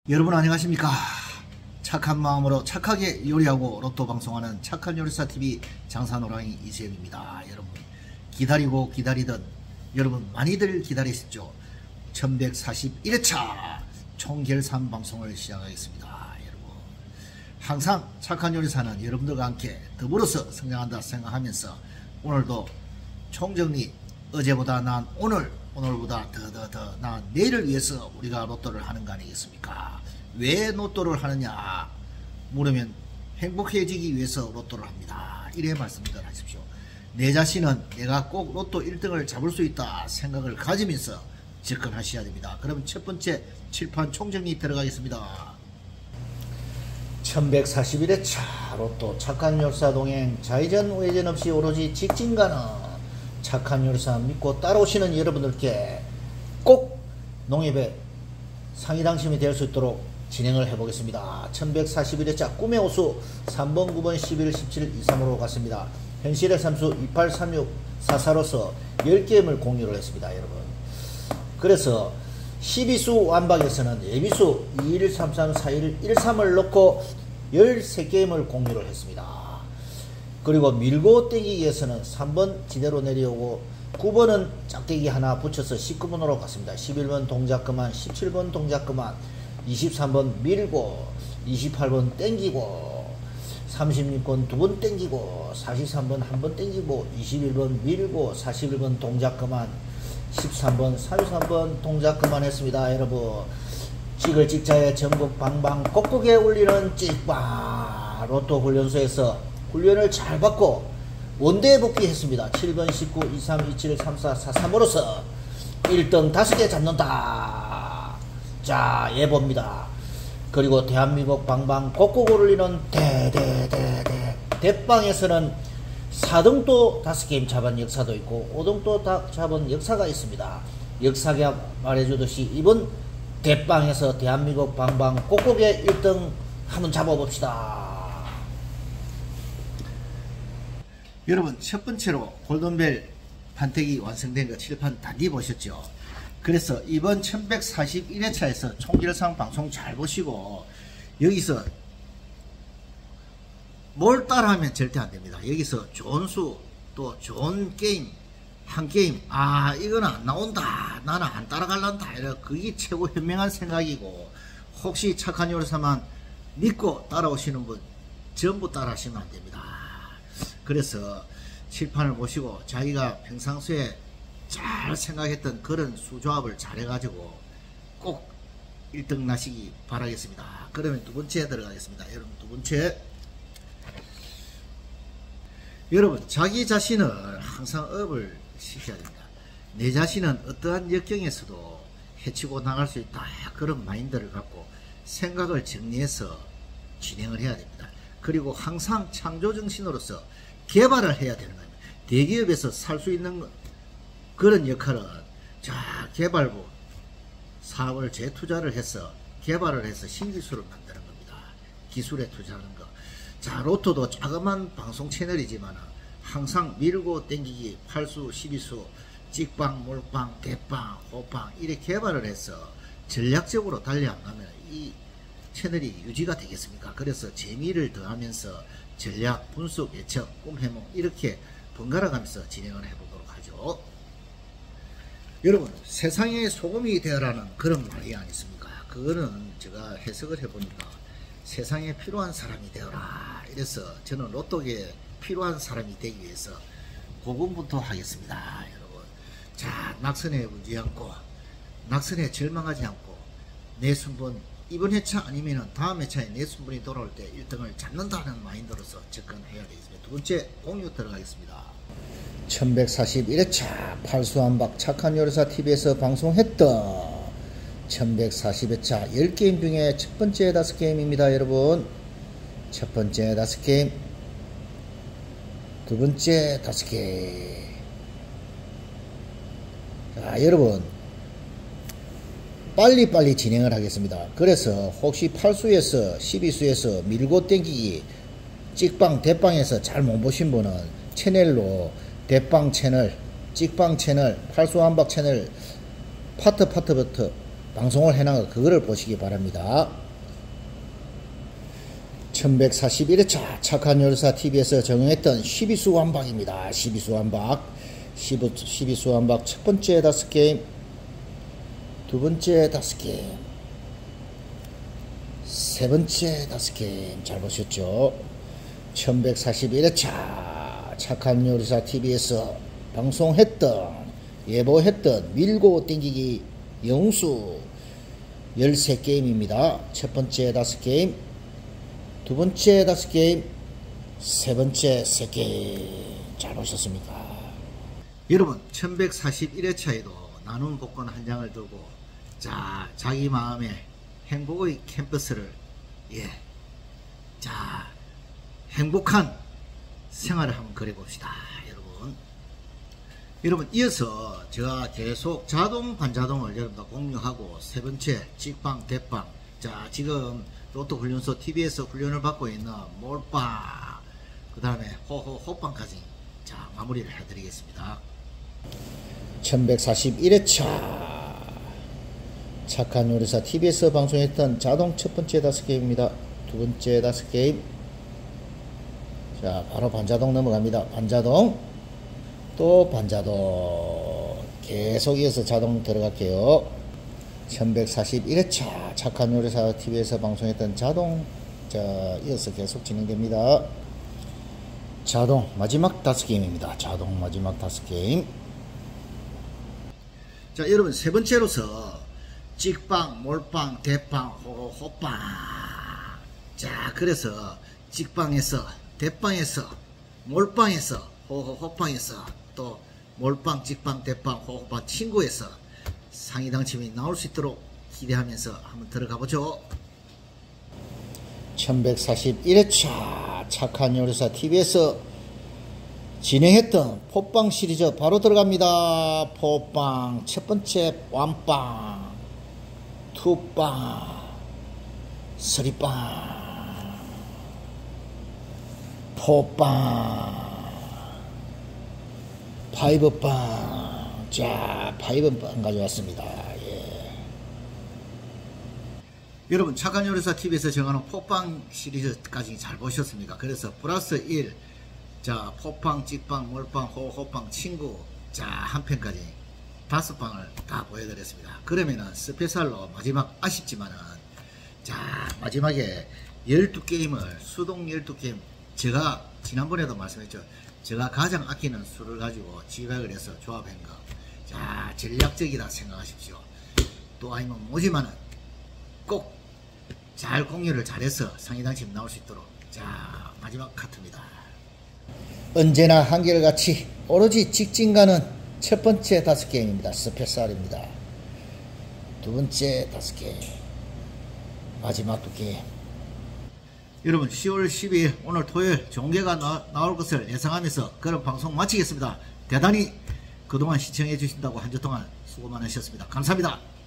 여러분 안녕하십니까? 착한 마음으로 착하게 요리하고 로또 방송하는 착한 요리사TV 장사노랑이 이수영입니다. 여러분 기다리고 기다리던 여러분 많이들 기다리셨죠? 1141회차 총결산 방송을 시작하겠습니다. 여러분 항상 착한 요리사는 여러분들과 함께 더불어서 성장한다 생각하면서 오늘도 총정리 어제보다 나은 오늘보다 더 나은 내일을 위해서 우리가 로또를 하는 거 아니겠습니까? 왜 로또를 하느냐 물으면 행복해지기 위해서 로또를 합니다. 이래 말씀들 하십시오. 내 자신은 내가 꼭 로또 1등을 잡을 수 있다 생각을 가지면서 접근하셔야 됩니다. 그럼 첫 번째 칠판 총정리 들어가겠습니다. 1141회차 로또 착한 요리사 동행 좌회전 우회전 없이 오로지 직진 가는 착한 요리사 믿고 따라오시는 여러분들께 꼭 농협의 상위 당첨이 될 수 있도록 진행을 해보겠습니다. 1141회차 꿈의 호수 3번, 9번, 11, 17, 23으로 갔습니다. 현실의 삼수 28, 36, 44로서 10게임을 공유를 했습니다. 여러분 그래서 12수 완박에서는 예비수 21, 33, 41, 13을 넣고 13게임을 공유를 했습니다. 그리고 밀고 땡기기에서는 3번 지대로 내려오고 9번은 짝대기 하나 붙여서 19번으로 갔습니다. 11번 동작 그만, 17번 동작 그만, 23번 밀고, 28번 땡기고, 36번 두 번 땡기고, 43번 한 번 땡기고, 21번 밀고, 41번 동작 그만, 13번 33번 동작 그만 했습니다. 여러분 찍을 찍자에 전국 방방 꼭꼭에 울리는 찍방 로또 훈련소에서 훈련을 잘 받고 원대에 복귀했습니다. 7번 19 23 27 34 43으로서 1등 5개 잡는다. 자 예봅니다. 그리고 대한민국 방방 꼭꼭 울리는 대빵에서는 4등도 5게임 잡은 역사도 있고 5등도 다 잡은 역사가 있습니다. 역사가 말해주듯이 이번 대빵에서 대한민국 방방 꼭꼭에 1등 한번 잡아봅시다. 여러분 첫 번째로 골든벨 판택이 완성된 거 칠판 단디 보셨죠? 그래서 이번 1141회차에서 총결산 방송 잘 보시고 여기서 뭘 따라하면 절대 안됩니다. 여기서 좋은 수 또 좋은 게임 한 게임 이거는 안 나온다 나는 안 따라갈란다 그게 최고 현명한 생각이고 혹시 착한 요리사만 믿고 따라오시는 분 전부 따라하시면 안됩니다. 그래서 칠판을 보시고 자기가 평상시에 잘 생각했던 그런 수조합을 잘 해가지고 꼭 1등 나시기 바라겠습니다. 그러면 두 번째 들어가겠습니다. 여러분 두 번째 여러분 자기 자신을 항상 업을 시켜야 됩니다. 내 자신은 어떠한 역경에서도 헤치고 나갈 수 있다 그런 마인드를 갖고 생각을 정리해서 진행을 해야 됩니다. 그리고 항상 창조정신으로서 개발을 해야 되는 겁니다. 대기업에서 살 수 있는 그런 역할은 개발부 사업을 재투자를 해서 개발을 해서 신기술을 만드는 겁니다. 기술에 투자하는 거. 로또도 자그만 방송 채널이지만 항상 밀고 땡기기 8수 12수 찍방 몰빵 대빵 호빵 이렇게 개발을 해서 전략적으로 달려가면 이 채널이 유지가 되겠습니까? 그래서 재미를 더하면서 전략 분석 예측 꿈해몽 이렇게 번갈아 가면서 진행을 해보도록 하죠. 여러분 세상에 소금이 되어라는 그런 말이 아니십니까? 그거는 제가 해석을 해보니까 세상에 필요한 사람이 되어라 이래서 저는 로또계에 필요한 사람이 되기 위해서 그것부터 하겠습니다. 여러분 낙선에 울지 않고 낙선에 절망하지 않고 내 순번 이번 회차 아니면 다음 회차에 내 순번이 돌아올 때 1등을 잡는다는 마인드로서 접근해야 되겠습니다. 두 번째 공유 들어가겠습니다. 1141회차 팔수한박 착한 요리사 TV에서 방송했던 1140회차 10게임 중에 첫 번째 5게임입니다. 여러분 첫 번째 5게임 두 번째 5게임 여러분 빨리빨리 진행을 하겠습니다. 그래서 혹시 8수에서 12수에서 밀고 땡기기 찍방 대빵에서 잘 못 보신 분은 채널로 대빵 채널 찍방 채널 8수 한박 채널 파트부터 방송을 해놓은 거 그거를 보시기 바랍니다. 1141회차 착한 요리사 TV에서 정형했던 12수 완박입니다. 12수 완박. 12수 완박 첫 번째 5게임, 두 번째 5게임, 세 번째 5게임 잘 보셨죠? 1141회차 착한 요리사 TV에서 방송했던, 예보했던 밀고 땡기기 영수 13게임입니다. 첫 번째 5게임, 두 번째 5게임, 세 번째 3게임 잘 보셨습니까? 여러분 1141회차에도 나눔 복권 한 장을 들고 자 자기 마음에 행복의 캔버스를 자 행복한 생활을 한번 그려봅시다. 여러분 이어서 제가 계속 자동 반자동을 여러분과 공유하고 세 번째 찍방 대빵, 자 지금 로또 훈련소 TV에서 훈련을 받고 있는 몰빵, 그 다음에 호빵까지 자 마무리를 해드리겠습니다. 1141회차 착한 요리사 TV에서 방송했던 자동 첫 번째 5게임입니다. 두 번째 5게임, 자 바로 반자동 넘어갑니다. 반자동, 또 반자동, 계속 이어서 자동 들어갈게요. 1141회차 착한 요리사 TV에서 방송했던 자동, 자 이어서 계속 진행됩니다. 자동 마지막 5게임입니다. 자동 마지막 5게임. 자 여러분 세 번째로서 찍빵, 몰빵, 대빵, 호빵. 자 그래서 찍빵에서, 대빵에서, 몰빵에서, 호빵에서, 또 몰빵, 찍빵, 대빵, 호빵 친구에서 상위 당첨이 나올 수 있도록 기대하면서 한번 들어가 보죠. 1141회차 착한 요리사 TV에서 진행했던 포빵 시리즈 바로 들어갑니다. 포빵 첫 번째 완빵, 투빵, 쓰리빵, 포빵, 파이브빵. 자 파이브빵 가져왔습니다. 여러분 착한 요리사 TV에서 정하는 포빵 시리즈까지 잘 보셨습니까? 그래서 플러스 1, 자 포빵, 찍빵, 몰빵, 호빵 친구, 자 한 편까지 5빵을 다 보여드렸습니다. 그러면은 스페셜로 마지막 아쉽지만은 자 마지막에 12게임을 수동 12게임, 제가 지난번에도 말씀했죠. 제가 가장 아끼는 수를 가지고 지각을 해서 조합한 거, 자 전략적이다 생각하십시오. 또 아니면 뭐지만은 꼭 잘 공유를 잘해서 상위 당첨 나올 수 있도록, 자 마지막 카트입니다. 언제나 한결같이 오로지 직진 가는 첫 번째 5게임입니다. 스페셜입니다. 두 번째 5게임, 마지막 2게임. 여러분 10월 12일 오늘 토요일 종계가 나올 것을 예상하면서 그런 방송 마치겠습니다. 대단히 그동안 시청해 주신다고 한 주 동안 수고 많으셨습니다. 감사합니다.